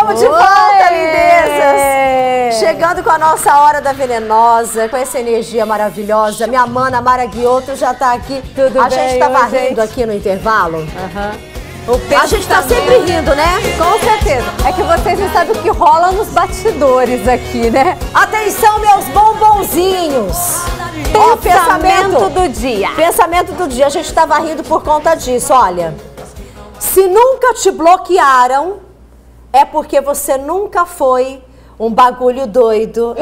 Estamos de volta, lindezas! Chegando com a nossa Hora da Venenosa, com essa energia maravilhosa. Minha mana Mara Guiotto já tá aqui. Tudo a bem, gente tava rindo aqui no intervalo. A gente tá sempre rindo, né? Com certeza. É que vocês não sabem o que rola nos bastidores aqui, né? Atenção, meus bombonzinhos! Pensamento do dia. Pensamento do dia. A gente tava rindo por conta disso, olha. Se nunca te bloquearam, é porque você nunca foi um bagulho doido.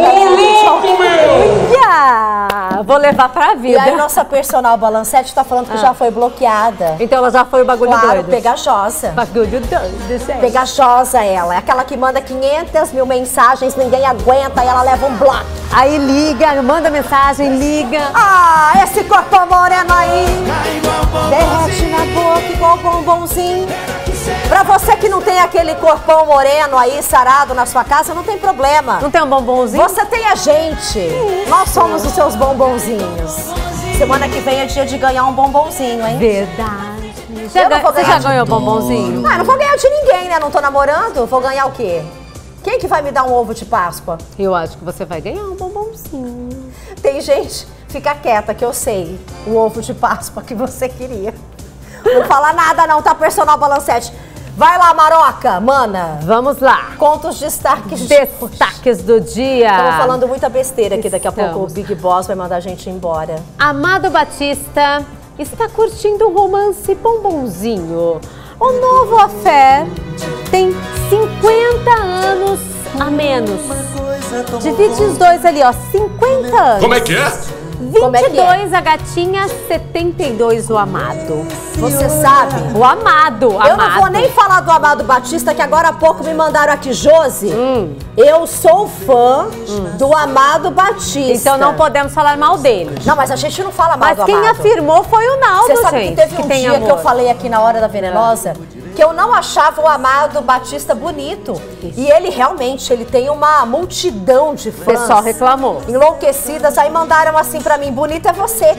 Vou levar pra vida. E aí nossa personal Balancete tá falando que já foi bloqueada. Então ela já foi o bagulho doido. Pegajosa. Bagulho doido, gente. Pegajosa ela. É aquela que manda 500 mil mensagens, ninguém aguenta e ela leva um bloco. Aí liga, manda mensagem, liga. Ah, esse corpo moreno aí. Derrete na boca igual bombonzinho. Pra você que não tem aquele corpão moreno aí, sarado na sua casa, não tem problema. Não tem um bombonzinho? Você tem a gente. Nós somos os seus bombonzinhos. Semana que vem é dia de ganhar um bombonzinho, hein? Verdade. Você já ganhou bombonzinho? Ah, não vou ganhar de ninguém, né? Não tô namorando. Vou ganhar o quê? Quem que vai me dar um ovo de Páscoa? Eu acho que você vai ganhar um bombonzinho. Tem gente, fica quieta que eu sei o ovo de Páscoa que você queria. Não fala nada não, tá, personal Balancete? Vai lá, Maroca, mana. Vamos lá. Conta os destaques do dia. Estamos falando muita besteira aqui, daqui a pouco o Big Boss vai mandar a gente embora. Amado Batista está curtindo o romance bombonzinho. O novo affair tem 50 anos a menos. Divide os dois ali, ó, 50 anos. Como é que é? 22 a gatinha, 72 o amado. Você sabe? O amado. Eu não vou nem falar do Amado Batista, que agora há pouco me mandaram aqui, Josi. Eu sou fã do Amado Batista. Então não podemos falar mal dele. Não, mas a gente não fala mal do Amado. Mas quem afirmou foi o Naldo, gente. Você sabe que teve um dia que eu falei aqui na Hora da Venenosa que eu não achava o Amado Batista bonito. E ele realmente, ele tem uma multidão de fãs. O pessoal reclamou. Enlouquecidas, aí mandaram assim pra mim, bonito é você.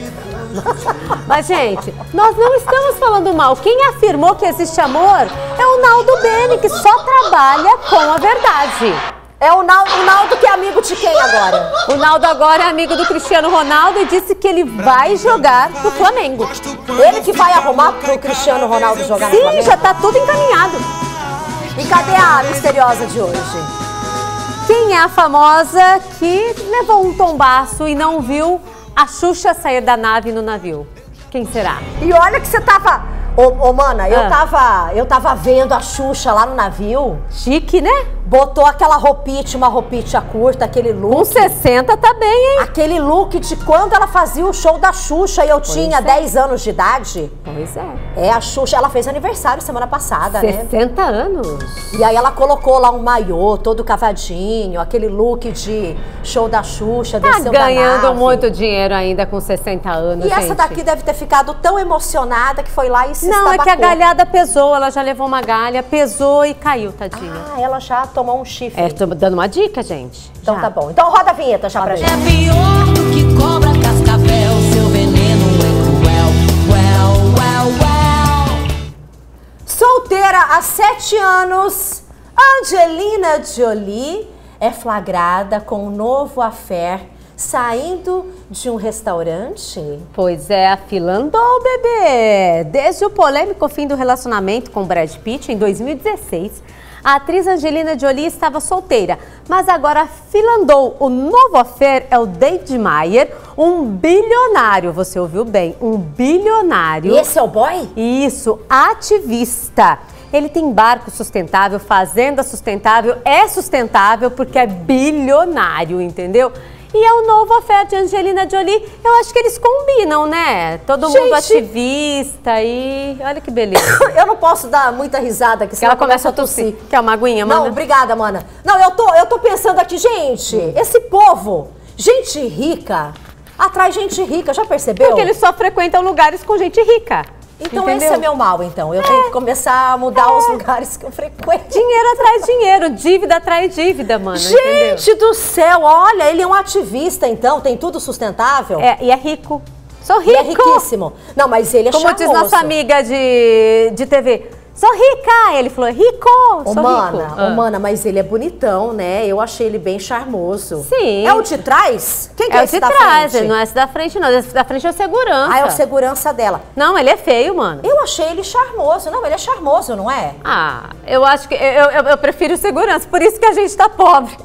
Mas, gente, nós não estamos falando mal. Quem afirmou que existe amor é o Naldo Bene, que só trabalha com a verdade. É o Naldo que é amigo de quem agora? O Naldo agora é amigo do Cristiano Ronaldo e disse que ele vai jogar pro Flamengo. Ele que vai arrumar pro Cristiano Ronaldo jogar no Flamengo? Sim, já tá tudo encaminhado. E cadê a misteriosa de hoje? Quem é a famosa que levou um tombaço e não viu a Xuxa sair da nave no navio? Quem será? E olha que você tava... Ô, mana, eu tava vendo a Xuxa lá no navio. Chique, né? Botou aquela roupinha, uma roupinha curta, aquele look. Com 60 tá bem, hein? Aquele look de quando ela fazia o show da Xuxa e eu tinha 10 anos de idade. Pois é. É, a Xuxa, ela fez aniversário semana passada, 60 anos. E aí ela colocou lá um maiô todo cavadinho, aquele look de show da Xuxa, desceu da nave. Tá ganhando muito dinheiro ainda com 60 anos, E essa daqui deve ter ficado tão emocionada que foi lá e se Não, estabacou. é que a galhada pesou, ela já levou uma galha, pesou e caiu, tadinha. Ah, ela já tomou um chifre. É, tô dando uma dica, gente. Então tá bom. Então roda a vinheta já pra gente. É pior do que cobra cascavel, seu veneno é cruel, Solteira há 7 anos, Angelina Jolie é flagrada com um novo affair saindo de um restaurante. Pois é, a fila andou, bebê. Desde o polêmico fim do relacionamento com Brad Pitt em 2016, a atriz Angelina Jolie estava solteira, mas agora a fila andou. O novo affair é o David Meyer, um bilionário, você ouviu bem, um bilionário. E esse é o boy? Isso, ativista. Ele tem barco sustentável, fazenda sustentável, é sustentável porque é bilionário, entendeu? E é o novo affair de Angelina Jolie. Eu acho que eles combinam, né? Todo mundo ativista e... Olha que beleza. Eu não posso dar muita risada aqui, senão ela começa a tossir. Quer uma aguinha, mana? Não, obrigada, mana. Não, eu tô pensando aqui, gente, esse povo, gente rica, atrai gente rica, já percebeu? Porque eles só frequentam lugares com gente rica. Então entendeu? esse é meu mal, então. Eu tenho que começar a mudar os lugares que eu frequento. Dinheiro atrai dinheiro, dívida atrai dívida, mano. Gente entendeu? do céu, olha, ele é um ativista, então, tem tudo sustentável. É, e é rico. Sou rico. E é riquíssimo. Não, mas ele é Como charmoso. diz nossa amiga de TV, Sou rica! Ele falou, rico, sou rico. Ô, mana, mas ele é bonitão, né? Eu achei ele bem charmoso. Sim. É o de trás? Quem que É é o esse de da trás, frente? não é esse da frente não, esse da frente é o segurança. Ah, é o segurança dela. Não, ele é feio, mano. Eu achei ele charmoso. Não, ele é charmoso, não é? Ah, eu acho que, eu prefiro o segurança, por isso que a gente tá pobre.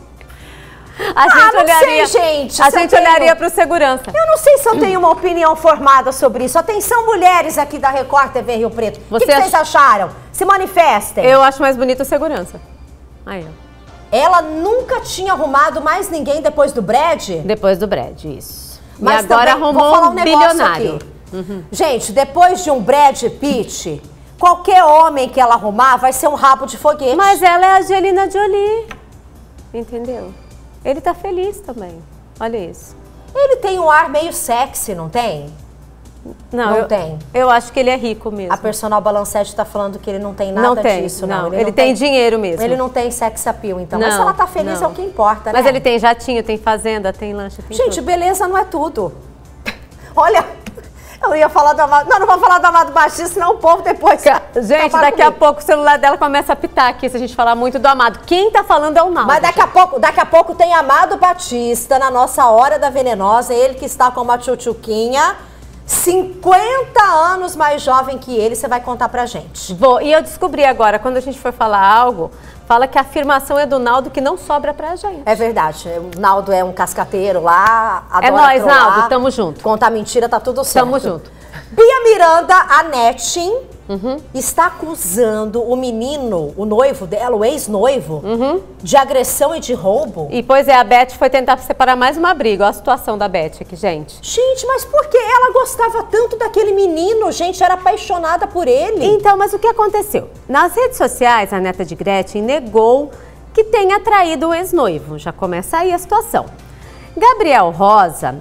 A gente não olharia, sei, gente. A se eu gente tenho- olharia pro segurança. Eu não sei se eu tenho uma opinião formada sobre isso. Atenção, mulheres aqui da Record TV Rio Preto. O que Você vocês acharam? Se manifestem. Eu acho mais bonito o segurança. Aí, ó. Ela nunca tinha arrumado mais ninguém depois do Brad? Depois do Brad, isso. Mas e agora também, vou arrumou falar um negócio bilionário. aqui. Gente, depois de um Brad Pitt, qualquer homem que ela arrumar vai ser um rabo de foguete. Mas ela é a Angelina Jolie. Entendeu? Ele tá feliz também. Olha isso. Ele tem um ar meio sexy, não tem? Não tem. Eu acho que ele é rico mesmo. A personal Balancete tá falando que ele não tem nada Não tem, disso, não. não. Ele tem dinheiro mesmo. Ele não tem sex appeal, então. Mas se Não, ela tá feliz, não. é o que importa, né? Mas ele tem jatinho, tem fazenda, tem lancha, tem Gente, tudo. beleza não é tudo. Olha, eu ia falar do Amado... Não vou falar do Amado Batista, senão o povo depois... Gente, daqui a pouco o celular dela começa a apitar aqui, se a gente falar muito do Amado. Quem tá falando é o Naldo. Mas daqui a pouco tem Amado Batista na nossa Hora da Venenosa, ele que está com uma tchutchuquinha, 50 anos mais jovem que ele, você vai contar pra gente. Vou. E eu descobri agora, quando a gente for falar algo, fala que a afirmação é do Naldo que não sobra pra gente. É verdade, o Naldo é um cascateiro lá, adora É nóis, trollar, Naldo, tamo junto. Contar mentira, tá tudo certo. Tamo junto. Bia Miranda, a Nettin, está acusando o menino, o noivo dela, o ex-noivo, de agressão e de roubo. E, pois é, a Beth foi tentar separar mais uma briga. Olha a situação da Beth aqui, gente. Gente, mas por que ela gostava tanto daquele menino? Gente, era apaixonada por ele. Então, mas o que aconteceu? Nas redes sociais, a neta de Gretchen negou que tenha traído o ex-noivo. Já começa aí a situação. Gabriel Rosa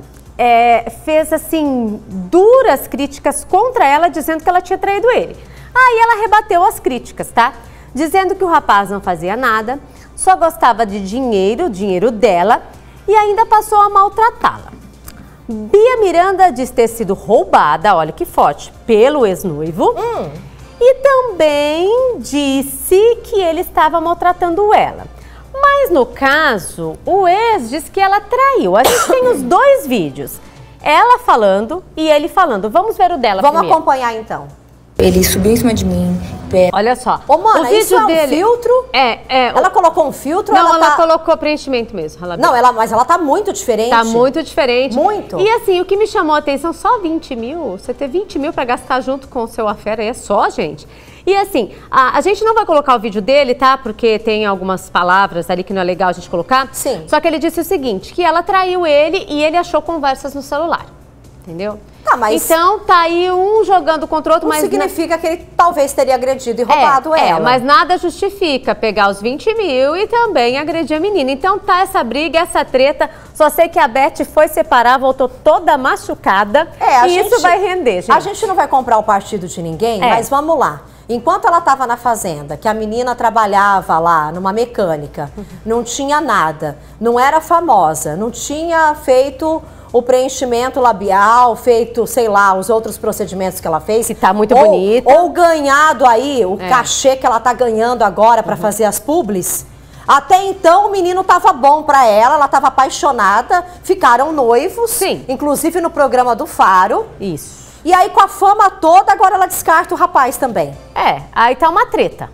fez, assim, duras críticas contra ela, dizendo que ela tinha traído ele. Aí ela rebateu as críticas, tá? Dizendo que o rapaz não fazia nada, só gostava de dinheiro, dinheiro dela, e ainda passou a maltratá-la. Bia Miranda diz ter sido roubada, olha que forte, pelo ex-noivo. E também disse que ele estava maltratando ela. Mas no caso, o ex diz que ela traiu. A gente tem os dois vídeos. Ela falando e ele falando. Vamos ver o dela Vamos primeiro. acompanhar então. Ele subiu em cima de mim. Olha só. Ô, mana, o vídeo isso é um dele... filtro? Ela colocou um filtro? Não, ou ela tá... colocou preenchimento mesmo. Não, mas ela tá muito diferente. Tá muito diferente. Muito. E assim, o que me chamou a atenção, só 20 mil? Você ter 20 mil pra gastar junto com o seu affair, é só, gente. E assim, a gente não vai colocar o vídeo dele, tá? Porque tem algumas palavras ali que não é legal a gente colocar. Sim. Só que ele disse o seguinte, que ela traiu ele e ele achou conversas no celular. Entendeu? Tá, mas... Então, tá aí um jogando contra o outro, Não mas... significa que ele talvez teria agredido e roubado ela. mas nada justifica pegar os 20 mil e também agredir a menina. Então tá essa briga, essa treta. Só sei que a Beth foi separar, voltou toda machucada. E isso vai render, gente. A gente não vai comprar o partido de ninguém, mas vamos lá. Enquanto ela estava na fazenda, que a menina trabalhava lá numa mecânica, não tinha nada, não era famosa, não tinha feito o preenchimento labial, feito, sei lá, os outros procedimentos que ela fez. Que tá muito bonita. Ou ganhado aí o cachê que ela tá ganhando agora para fazer as publis. Até então o menino tava bom para ela tava apaixonada, ficaram noivos. Sim. Inclusive no programa do Faro. Isso. E aí com a fama toda, agora ela descarta o rapaz também. Aí tá uma treta.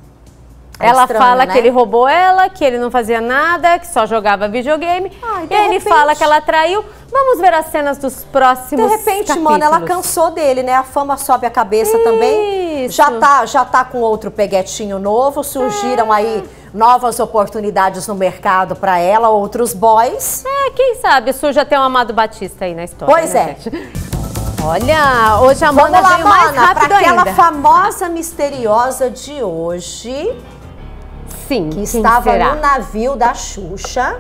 É ela estranho, fala né? que ele roubou ela, que ele não fazia nada, que só jogava videogame. Ai, de e ele repente- fala que ela traiu. Vamos ver as cenas dos próximos De repente, capítulos. mano, ela cansou dele, né? A fama sobe a cabeça também. Isso. Já tá com outro peguetinho novo, surgiram aí novas oportunidades no mercado para ela, outros boys. Quem sabe surge até um Amado Batista aí na história. Pois né, é. gente? Olha, hoje a Vamos Amanda lá, veio mais mana, rápido para aquela ainda. famosa misteriosa de hoje, Sim, que quem estava será? no navio da Xuxa.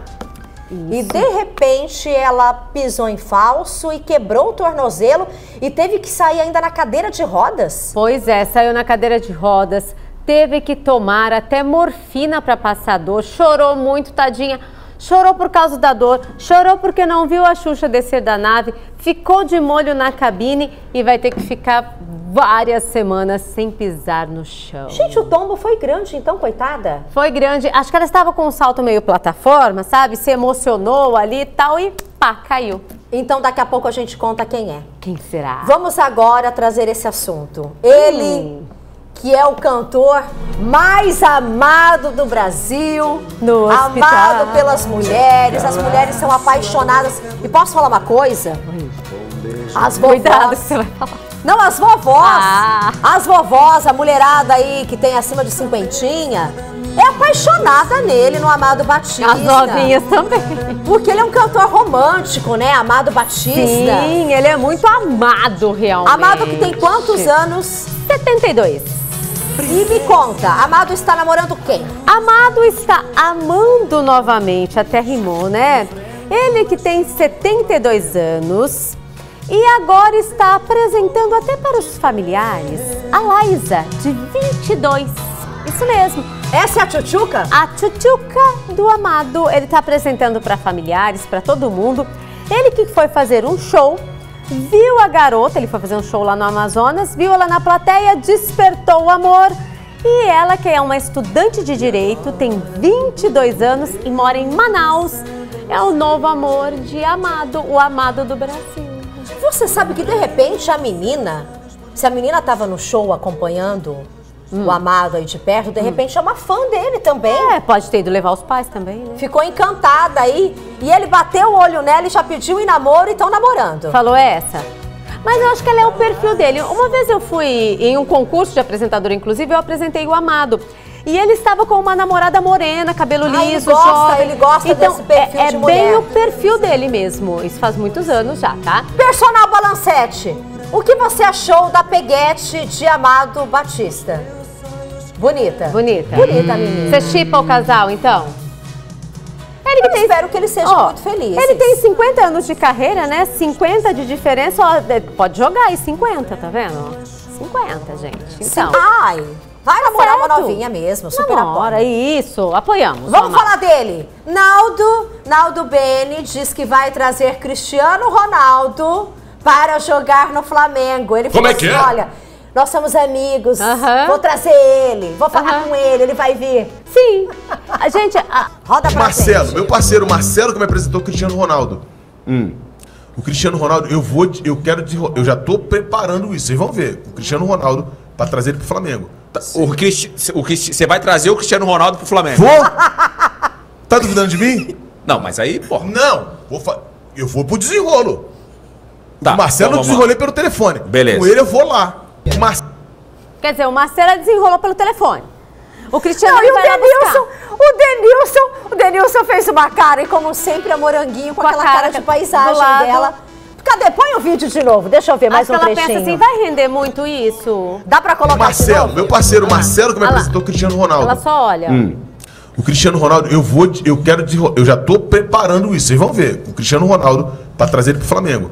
E de repente ela pisou em falso e quebrou o tornozelo e teve que sair ainda na cadeira de rodas. Pois é, saiu na cadeira de rodas, teve que tomar até morfina para passar dor, chorou muito, tadinha. chorou por causa da dor, chorou porque não viu a Xuxa descer da nave, ficou de molho na cabine e vai ter que ficar várias semanas sem pisar no chão. Gente, o tombo foi grande, então, coitada. Foi grande. Acho que ela estava com um salto meio plataforma, sabe? Se emocionou ali e tal e pá, caiu. Então, daqui a pouco a gente conta quem é. Quem será? Vamos agora trazer esse assunto. Ele, que é o cantor mais amado do Brasil, No hospital. amado pelas mulheres, as mulheres são apaixonadas. E posso falar uma coisa? As Cuidado que vovós... você vai falar. Não, as vovós, Ah. as vovós, a mulherada aí que tem acima de cinquentinha, é apaixonada nele, no Amado Batista. As novinhas também. Porque ele é um cantor romântico, né? Amado Batista. Sim, ele é muito amado realmente. Amado que tem quantos anos? 72. E me conta, Amado está namorando quem? Amado está amando novamente, até rimou, né? Ele que tem 72 anos e agora está apresentando até para os familiares a Laísa, de 22. Isso mesmo. Essa é a Tchutchuca? A tchutchuca do Amado, ele está apresentando para familiares, para todo mundo. Ele que foi fazer um show, viu a garota, ele foi fazer um show lá no Amazonas, viu ela na plateia, despertou o amor. E ela, que é uma estudante de Direito, tem 22 anos e mora em Manaus, é o novo amor de Amado, o Amado do Brasil. Você sabe que de repente a menina, se a menina estava no show acompanhando o Amado aí de perto, de repente é uma fã dele também. É, pode ter ido levar os pais também, né? Ficou encantada aí e ele bateu o olho nela e já pediu em namoro e estão namorando. Falou essa? Mas eu acho que ela é o perfil dele. Uma vez eu fui em um concurso de apresentador, inclusive, eu apresentei o Amado. E ele estava com uma namorada morena, cabelo liso, jovem. Ele gosta então, desse perfil de mulher. É bem o perfil dele mesmo. Isso faz muitos anos já, tá? Personal Balancete, o que você achou da peguete de Amado Batista? Bonita. Bonita. Bonita, menina. Você shippa o casal, então? Ele Eu espero que eles sejam muito felizes. Ele tem 50 anos de carreira, né? 50 de diferença, ó, pode jogar aí 50, tá vendo? 50, gente. Então, Ai, vai namorar uma certo. novinha mesmo, super namora, apoio. isso, apoiamos. Vamos falar dele. Naldo Bene diz que vai trazer Cristiano Ronaldo para jogar no Flamengo. Ele Como falou é que assim, é? olha, nós somos amigos, Aham. vou trazer ele, vou falar com ele vai vir. Sim. A gente... Roda pra Marcelo, frente. meu parceiro Marcelo que me apresentou o Cristiano Ronaldo. O Cristiano Ronaldo, eu já tô preparando isso, vocês vão ver. O Cristiano Ronaldo pra trazer ele pro Flamengo. Você vai trazer o Cristiano Ronaldo pro Flamengo? Vou? Tá duvidando de mim? Não, mas aí, porra. Não, eu vou pro desenrolo. Tá, O Marcelo então eu vamos desenrolei pelo telefone. Beleza. Com ele eu vou lá. Quer dizer, o Marcelo desenrolou pelo telefone. O Cristiano Não, e vai lá buscar. o Denilson fez uma cara, e como sempre, a Moranguinho com aquela cara de do paisagem lado. dela. Cadê? Põe o vídeo de novo, deixa eu ver mais Acho que um ela trechinho. pensa assim, vai render muito isso? Dá pra colocar de Marcelo, novo? meu parceiro Marcelo que me Olha lá. apresentou o Cristiano Ronaldo. Ela só olha. O Cristiano Ronaldo, eu já tô preparando isso, vocês vão ver. O Cristiano Ronaldo pra trazer ele pro Flamengo.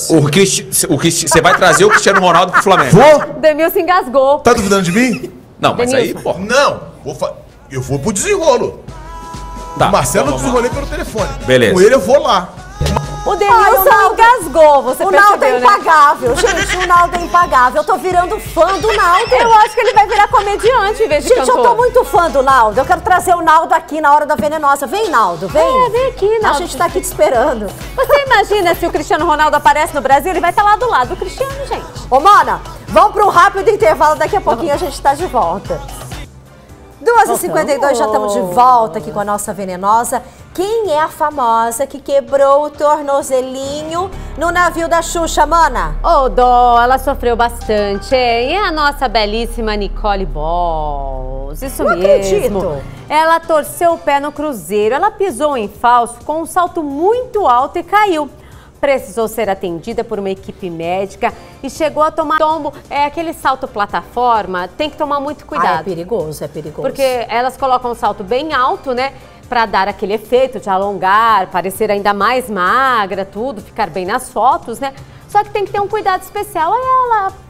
Você vai trazer o Cristiano Ronaldo pro Flamengo? Vou? O Denilson engasgou. Tá duvidando de mim? Não, mas aí, Denilson. porra. Não, eu vou pro desenrolo. Tá, O Marcelo eu então vamos lá. desenrolei pelo telefone. Beleza. Com ele eu vou lá. O Denilson engasgou, você O Naldo é percebeu, né? impagável, gente, o Naldo é impagável. Eu tô virando fã do Naldo. Eu acho que ele vai virar comediante em vez de Gente, cantor. eu tô muito fã do Naldo. Eu quero trazer o Naldo aqui na Hora da Venenosa. Vem, Naldo, vem. Vem aqui, A Naldo. gente tá aqui te esperando. Você imagina se o Cristiano Ronaldo aparece no Brasil, ele vai estar lá do lado do Cristiano, gente. Ô, Mana, vamos para um rápido intervalo. Daqui a pouquinho a gente tá de volta. 2h52, já estamos de volta aqui com a nossa Venenosa. Quem é a famosa que quebrou o tornozelinho no navio da Xuxa, Mana? Ô, dó, ela sofreu bastante, hein? E a nossa belíssima Nicole Balls, isso Não mesmo. acredito. Ela torceu o pé no cruzeiro, ela pisou em falso com um salto muito alto e caiu. Precisou ser atendida por uma equipe médica e chegou a tomar tombo. É aquele salto plataforma, tem que tomar muito cuidado. Ah, é perigoso, é perigoso. Porque elas colocam um salto bem alto, né? Pra dar aquele efeito de alongar, parecer ainda mais magra, tudo, ficar bem nas fotos, né? Só que tem que ter um cuidado especial. Aí ela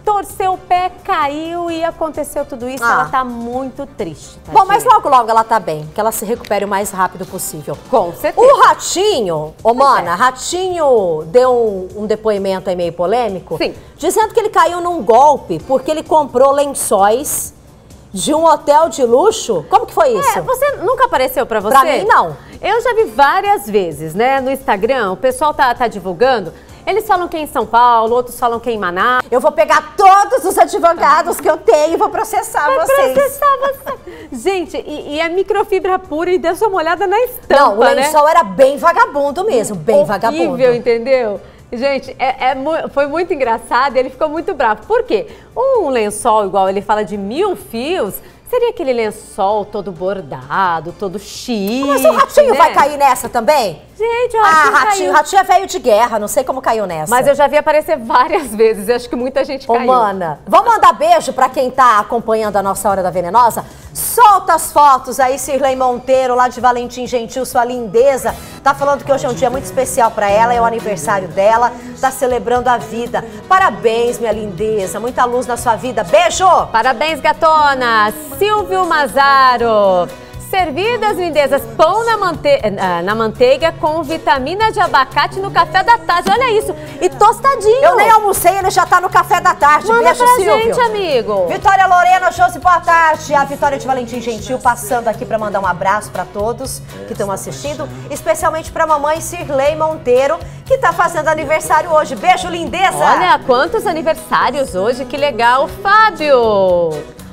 torceu o pé, caiu e aconteceu tudo isso. Ela tá muito triste. Tadinha. Bom, mas logo, logo ela tá bem, que ela se recupere o mais rápido possível. Com certeza. O Ratinho, mana, Ratinho deu um depoimento aí meio polêmico. Sim. Dizendo que ele caiu num golpe porque ele comprou lençóis de um hotel de luxo. Como que foi isso? Você nunca apareceu pra você? Pra mim, não. Eu já vi várias vezes, né, no Instagram, o pessoal tá divulgando. Eles falam que é em São Paulo, outros falam que é em Manaus. Eu vou pegar todos os advogados que eu tenho e vou processar vocês. Processar você. Gente, e é microfibra pura e deu uma olhada na estampa, não, o lençol era bem vagabundo mesmo, bem vagabundo. Horrível, entendeu? Gente, foi muito engraçado e ele ficou muito bravo. Por quê? Um lençol igual ele fala de 1000 fios, seria aquele lençol todo bordado, todo chique. Mas o Ratinho, né? vai cair nessa também? Gente, o Ratinho caiu. Ratinho é velho de guerra, não sei como caiu nessa. Mas eu já vi aparecer várias vezes, eu acho que muita gente caiu. Mana, vamos mandar beijo pra quem tá acompanhando a nossa Hora da Venenosa? Solta as fotos aí, Cirlei Monteiro, lá de Valentim Gentil, sua lindeza. Tá falando que hoje é um dia muito especial pra ela, é o aniversário dela, tá celebrando a vida. Parabéns, minha lindeza, muita luz na sua vida. Beijo! Parabéns, gatona! Silvio Mazaro. Servidas, lindezas, pão na manteiga com vitamina de abacate no café da tarde. Olha isso. E tostadinho. Eu nem almocei, ele já tá no café da tarde. Manda Beijo, pra Silvio. gente, amigo. Vitória Lorena, Josi, boa tarde. A Vitória de Valentim Gentil passando aqui pra mandar um abraço pra todos que estão assistindo. Especialmente pra mamãe Cirlei Monteiro, que tá fazendo aniversário hoje. Beijo, lindeza. Olha, quantos aniversários hoje. Que legal. Fábio.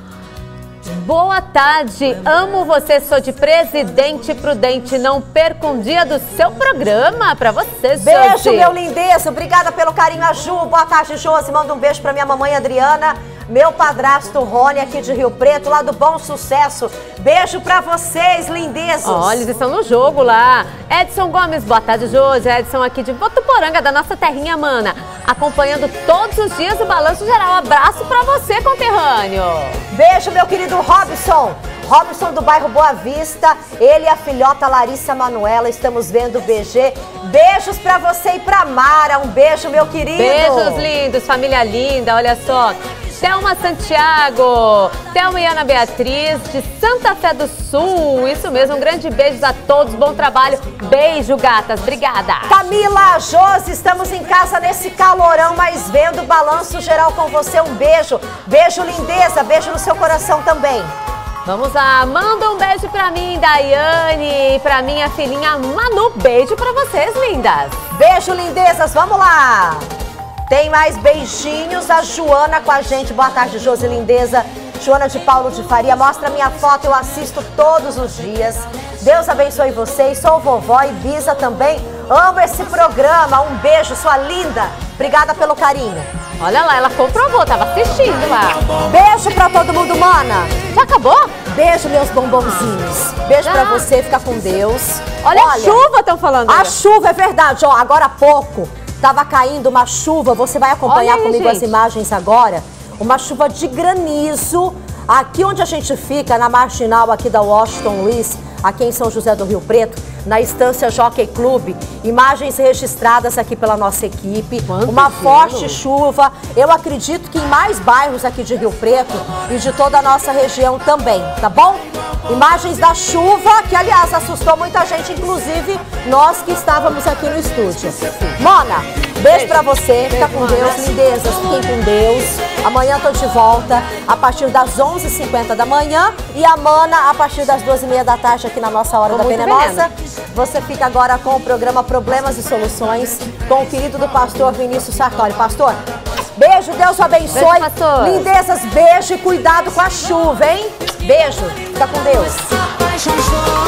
Boa tarde, amo você, sou de Presidente Prudente, não perca um dia do seu programa pra você, Josi. Beijo, meu lindeza, obrigada pelo carinho, a Ju, boa tarde, Josi, manda um beijo pra minha mamãe Adriana, meu padrasto Rony aqui de Rio Preto, lá do Bom Sucesso, beijo pra vocês, lindezos. Olha, eles estão no jogo lá. Edson Gomes, boa tarde, Josi, Edson aqui de Votuporanga, da nossa terrinha, mana, acompanhando todos os dias o Balanço Geral, abraço pra você, conterrâneo. Beijo, meu querido Robson. Robson do bairro Boa Vista, ele e a filhota Larissa Manuela, estamos vendo o BG. Beijos pra você e pra Mara, um beijo, meu querido. Beijos lindos, família linda, olha só. Thelma Santiago, Thelma e Ana Beatriz, de Santa Fé do Sul. Isso mesmo, um grande beijo a todos, bom trabalho. Beijo, gatas, obrigada. Camila, Josi, estamos em casa nesse calorão, mas vendo o Balanço Geral com você, um beijo. Beijo, lindeza, beijo no seu coração também. Vamos lá, manda um beijo pra mim, Daiane, e pra minha filhinha Manu. Beijo pra vocês, lindas. Beijo, lindezas, vamos lá. Tem mais beijinhos, a Joana com a gente. Boa tarde, Josi, lindeza. Joana de Paulo de Faria, mostra minha foto, eu assisto todos os dias. Deus abençoe vocês, sou vovó e bisa também. Amo esse programa, um beijo, sua linda. Obrigada pelo carinho. Olha lá, ela comprovou, tava assistindo lá. Beijo pra todo mundo, mana. Já acabou? Beijo, meus bombonzinhos. Beijo pra você, fica com Deus. Olha a chuva, estão falando. A chuva, é verdade, ó, agora há pouco tava caindo uma chuva, você vai acompanhar aí, comigo gente. as imagens agora. Uma chuva de granizo, aqui onde a gente fica, na marginal aqui da Washington Luiz, aqui em São José do Rio Preto, na Estância Jockey Club, imagens registradas aqui pela nossa equipe, uma forte chuva, eu acredito que em mais bairros aqui de Rio Preto e de toda a nossa região também, tá bom? Imagens da chuva, que aliás assustou muita gente, inclusive nós que estávamos aqui no estúdio. Mona, beijo pra você, fica com Deus, lindezas, fiquem com Deus. Amanhã tô de volta a partir das 11h50 da manhã e a Mana a partir das 2h30 da tarde aqui na nossa Hora da Venenosa. Você fica agora com o programa Problemas e Soluções com o querido do pastor Vinícius Sartori. Pastor, beijo, Deus o abençoe. Beijo, pastor. Lindezas, beijo e cuidado com a chuva, hein? Beijo, fica com Deus.